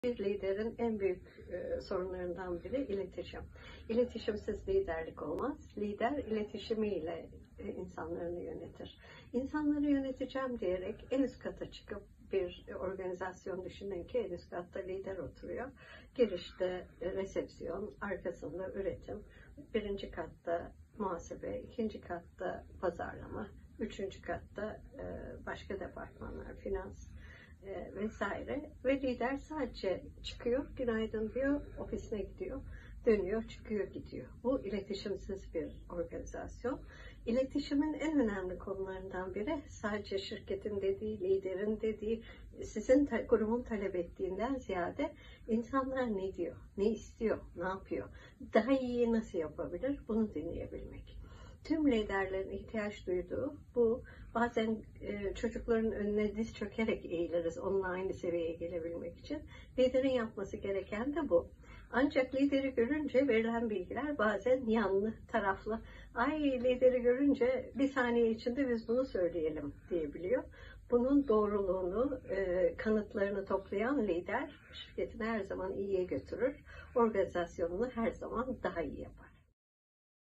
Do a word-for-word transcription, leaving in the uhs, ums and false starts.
Bir liderin en büyük e, sorunlarından biri iletişim. İletişimsiz liderlik olmaz. Lider iletişimiyle e, insanlarını yönetir. İnsanları yöneteceğim diyerek en üst kata çıkıp bir organizasyon düşünün ki en üst katta lider oturuyor. Girişte e, resepsiyon, arkasında üretim, birinci katta muhasebe, ikinci katta pazarlama, üçüncü katta e, başka departmanlar, finans e, vesaire ve lider sadece çıkıyor, günaydın diyor, ofisine gidiyor, dönüyor, çıkıyor, gidiyor. Bu iletişimsiz bir organizasyon. İletişimin en önemli konularından biri sadece şirketin dediği, liderin dediği, sizin ta, grubun talep ettiğinden ziyade insanlar ne diyor, ne istiyor, ne yapıyor, daha iyi nasıl yapabilir bunu dinleyebilmek. Tüm liderlerin ihtiyaç duyduğu bu. Bazen e, çocukların önüne diz çökerek eğiliriz onunla aynı seviyeye gelebilmek için. Liderin yapması gereken de bu. Ancak lideri görünce verilen bilgiler bazen yanlı, taraflı. Ay lideri görünce bir saniye içinde biz bunu söyleyelim diyebiliyor. Bunun doğruluğunu, e, kanıtlarını toplayan lider şirketini her zaman iyiye götürür. Organizasyonunu her zaman daha iyi yapar.